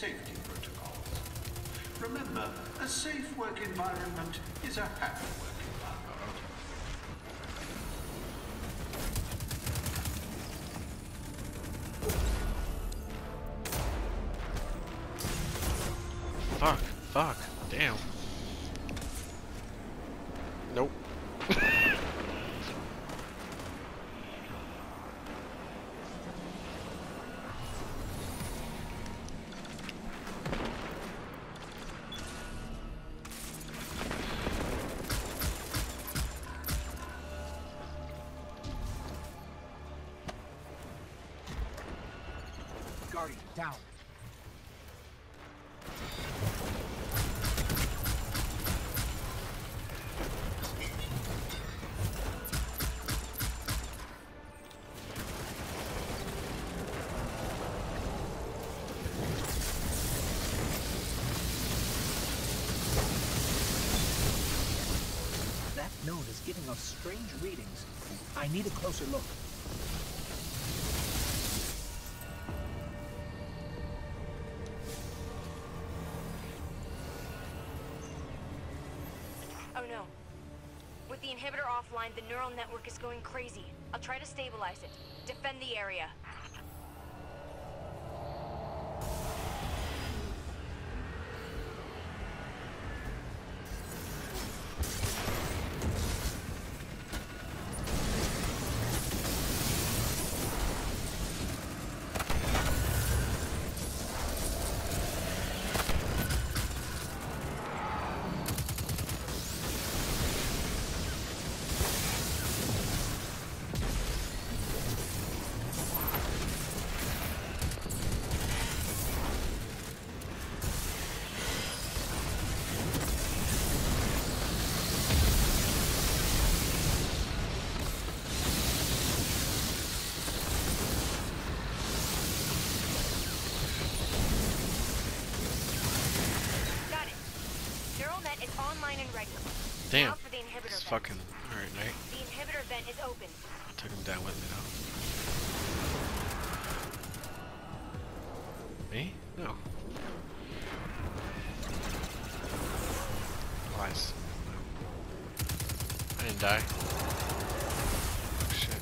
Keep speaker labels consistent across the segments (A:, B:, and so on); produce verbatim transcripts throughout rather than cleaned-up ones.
A: safety protocols. Remember, a safe work environment is a happy work environment.
B: Fuck, fuck, damn. Nope.
C: Guardian, down. That node is giving us strange readings. I need a closer look.
D: Oh no. With the inhibitor offline, the neural network is going crazy. I'll try to stabilize it. Defend the area. And ready.
B: Damn.
D: Now for the inhibitor
B: It's
D: vent.
B: fucking alright, night.
D: The inhibitor vent is open.
B: I took him down with me though. Me? No. Lies. No. I didn't die. Oh, shit.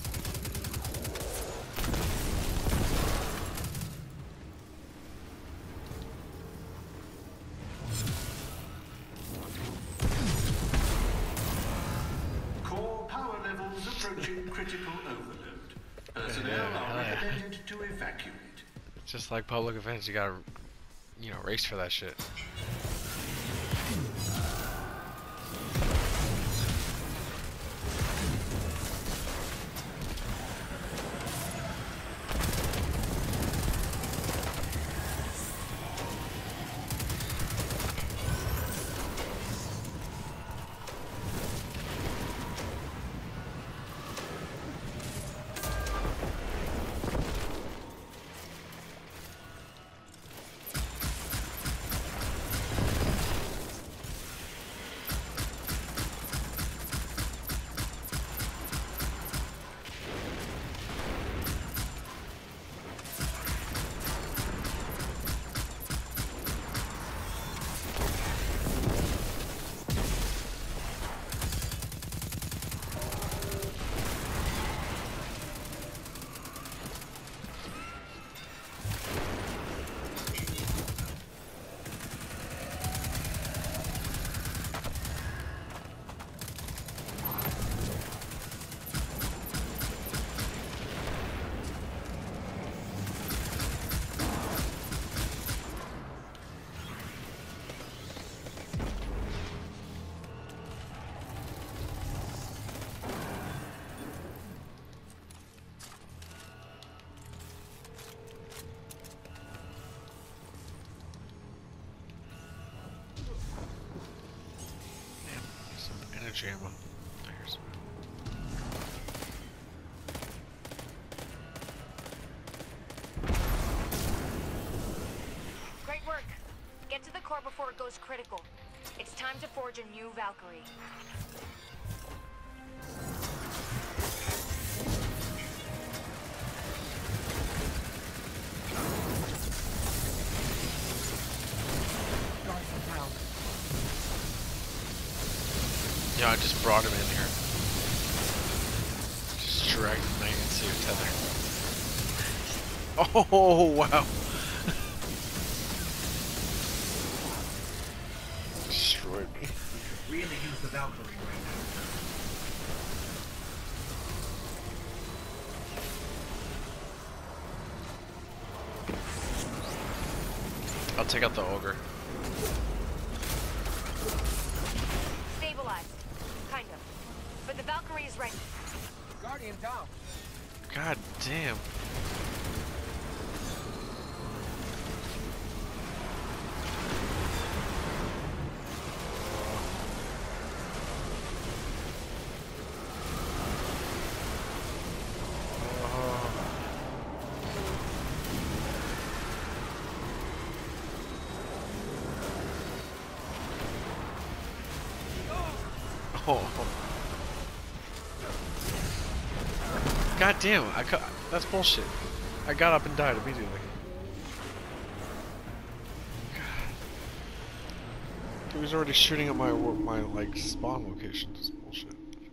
A: Approaching critical overload. Personnel
B: Yeah,
A: are
B: yeah.
A: recommended to evacuate.
B: Just like public events, you gotta, you know, race for that shit. Energy ammo. There's
D: Great work. Get to the core before it goes critical. It's time to forge a new Valkyrie.
B: Yeah, I just brought him in here. Just dragged the knight into your tether. Oh, wow. Destroyed me.
C: Really use the Valkyrie right now.
B: I'll take out the ogre.
D: Stabilized. Kind of. But the Valkyrie is ready.
C: Guardian down.
B: God damn. Oh. God damn, I got, that's bullshit. I got up and died immediately. God. He was already shooting at my my like spawn location. This is bullshit.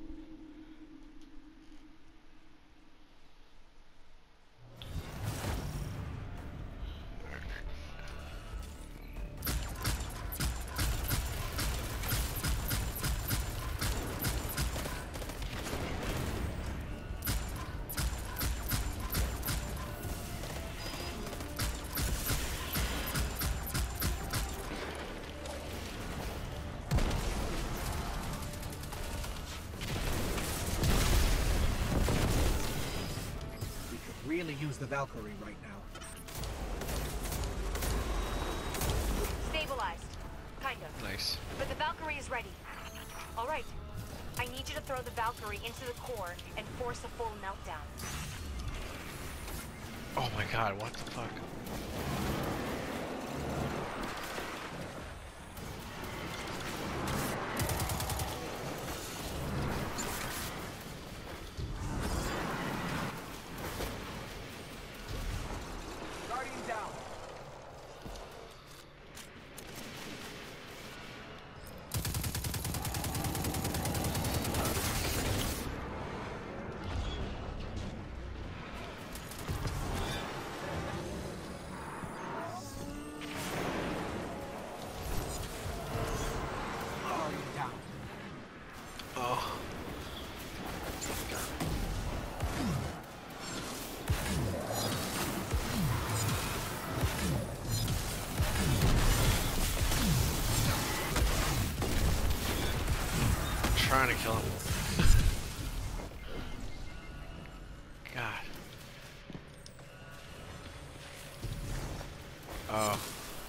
C: Really use the Valkyrie right now.
D: Stabilized. Kind of.
B: Nice.
D: But the Valkyrie is ready. Alright. I need you to throw the Valkyrie into the core and force a full meltdown.
B: Oh my god, what the fuck?
C: Guardian down. Guardian down.
B: Oh. I'm trying to kill him. God. Oh.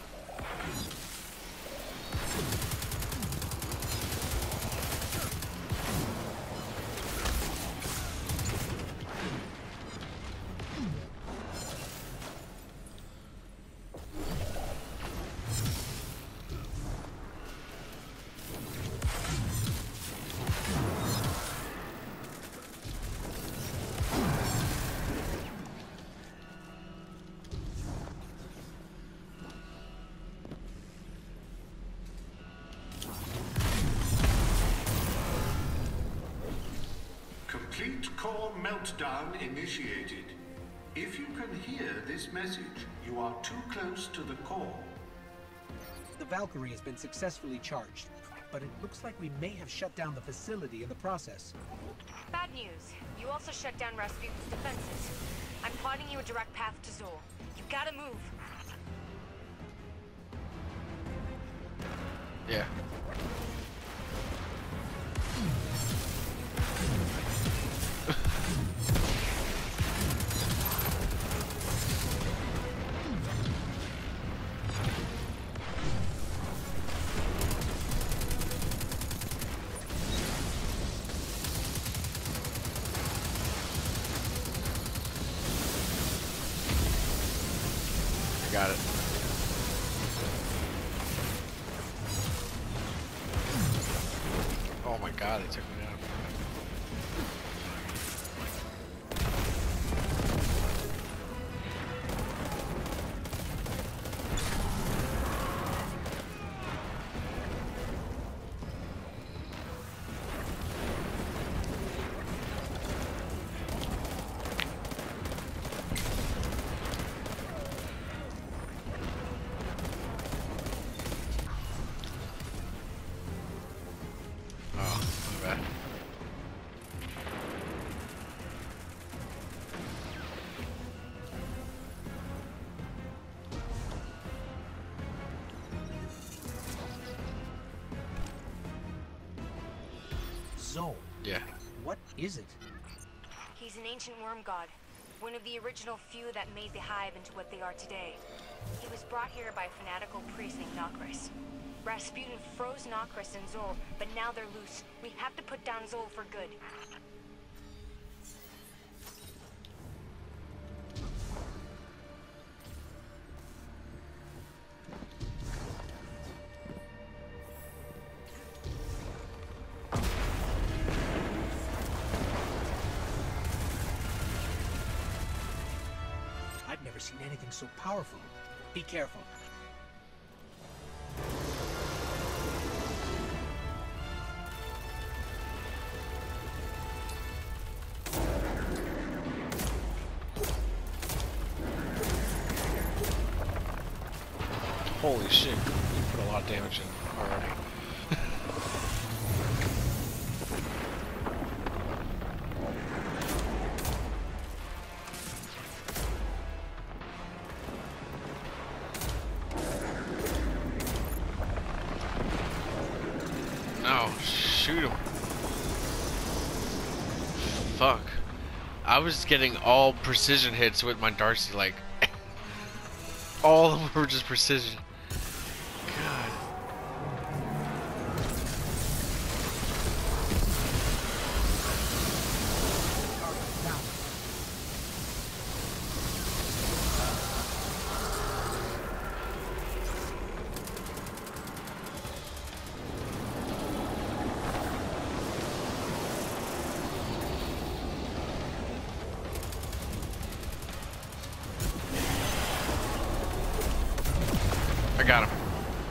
A: Complete core meltdown initiated. If you can hear this message, you are too close to the core.
C: The Valkyrie has been successfully charged, but it looks like we may have shut down the facility in the process.
D: Bad news. You also shut down Rasputin's defenses. I'm plotting you a direct path to Zol. You gotta move.
B: Yeah. I got it. Oh my god, they took me down.
C: Zol.
B: Yeah.
C: What is it?
D: He's an ancient worm god. One of the original few that made the Hive into what they are today. He was brought here by a fanatical priest named Nokris. Rasputin froze Nokris and Zol, but now they're loose. We have to put down Zol for good.
C: I've never seen anything so powerful. Be careful.
B: Holy shit. You put a lot of damage in already. No, shoot him. Fuck. I was getting all precision hits with my Darcy, like all of them were just precision. God. I got him.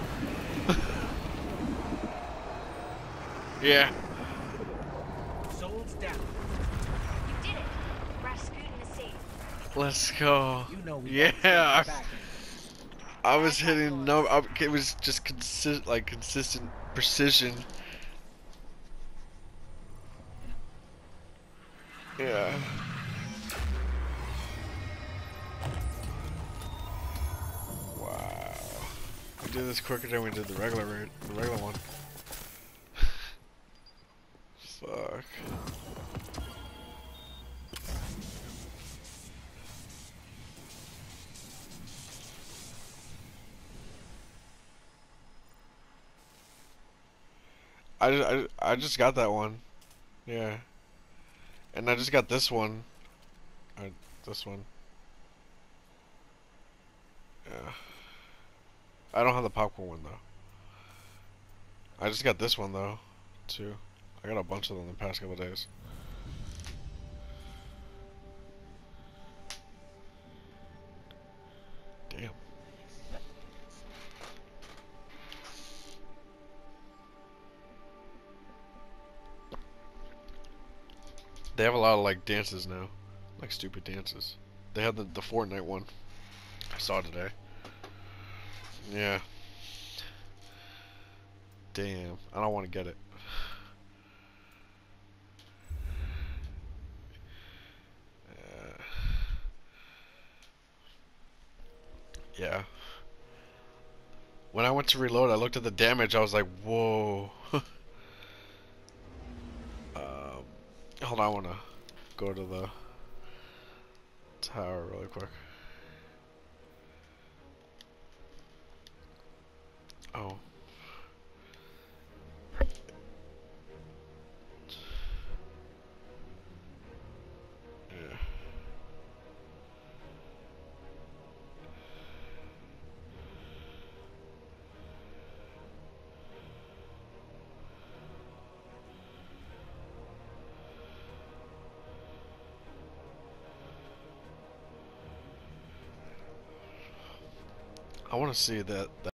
B: Yeah.
C: Zol's down.
D: You did it! Rasputin is safe.
B: Let's go.
C: You know we
B: Yeah.
C: gotta
B: I,
C: stay back.
B: I was hitting no. I, it was just consist like consistent precision. Yeah. Wow. We did this quicker than we did the regular route, the regular one. Fuck. I, I, I just got that one. Yeah. And I just got this one. I, this one. Yeah. I don't have the popcorn one though. I just got this one though, too. I got a bunch of them in the past couple of days. Damn. They have a lot of like dances now, like stupid dances. They had the the Fortnite one. I saw today. Yeah. Damn, I don't want to get it. Uh, yeah. When I went to reload, I looked at the damage. I was like, whoa. um, hold on, I want to go to the tower really quick. Oh. Yeah. I want to see that. that